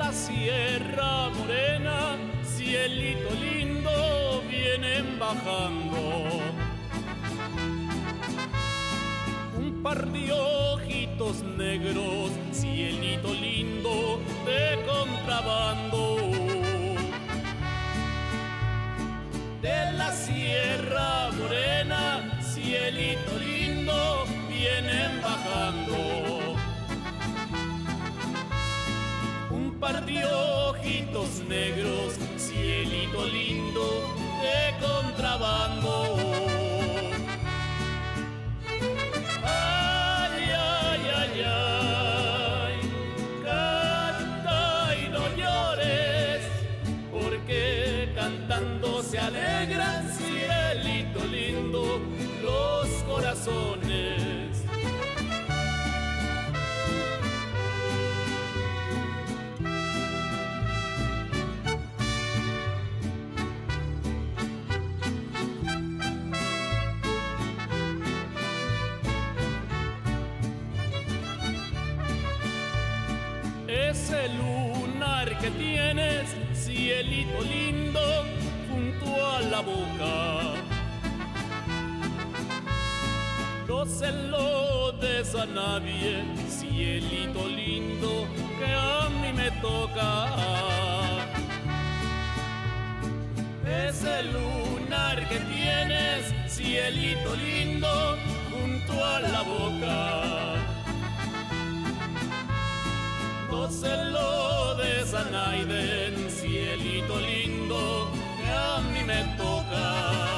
la Sierra Morena, cielito lindo, vienen bajando. Un par de ojitos negros, cielito lindo, de contrabando. De la Sierra Morena, cielito lindo, vienen bajando. Un par de ojitos negros, cielito lindo, de contrabando. Ay, ay, ay, ay, canta y no llores, porque cantando se alegran, cielito lindo, los corazones. Ese lunar que tienes, cielito lindo, junto a la boca, no se lo des a nadie, cielito lindo, que a mí me toca. Ese lunar que tienes, cielito lindo, junto a la boca, no se lo des a nadie, cielito lindo, que a mí me toca.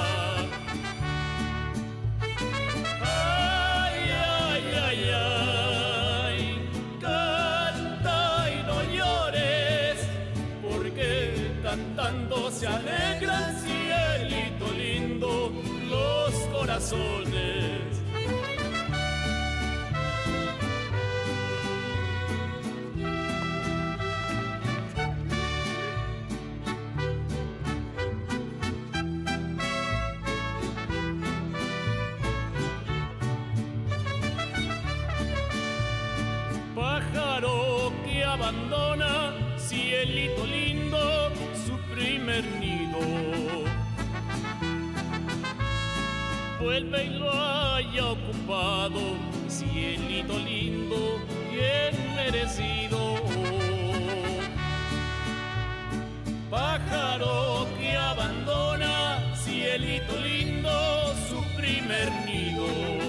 Ay, ay, ay, ay, canta y no llores, porque cantando se alegran, cielito lindo, los corazones. Pájaro que abandona, cielito lindo, su primer nido, vuelve y lo haya ocupado, cielito lindo, bien merecido. Pájaro que abandona, cielito lindo, su primer nido,